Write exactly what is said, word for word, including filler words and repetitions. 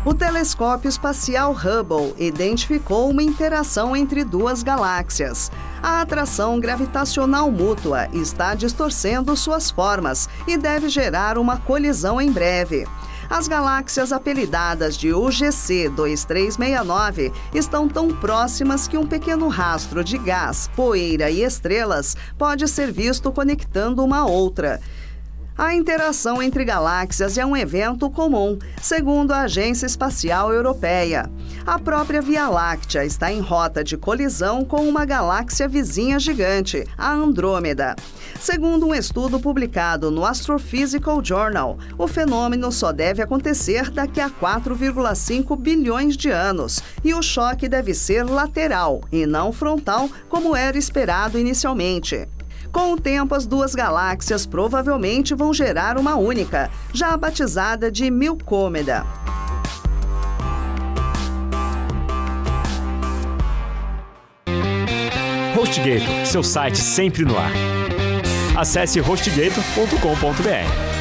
O telescópio espacial Hubble identificou uma interação entre duas galáxias. A atração gravitacional mútua está distorcendo suas formas e deve gerar uma colisão em breve. As galáxias apelidadas de U G C dois três seis nove estão tão próximas que um pequeno rastro de gás, poeira e estrelas pode ser visto conectando uma a outra. A interação entre galáxias é um evento comum, segundo a Agência Espacial Europeia. A própria Via Láctea está em rota de colisão com uma galáxia vizinha gigante, a Andrômeda. Segundo um estudo publicado no Astrophysical Journal, o fenômeno só deve acontecer daqui a quatro vírgula cinco bilhões de anos e o choque deve ser lateral e não frontal, como era esperado inicialmente. Com o tempo, as duas galáxias provavelmente vão gerar uma única, já batizada de Milcômeda. HostGator, seu site sempre no ar. Acesse hostgator ponto com ponto br.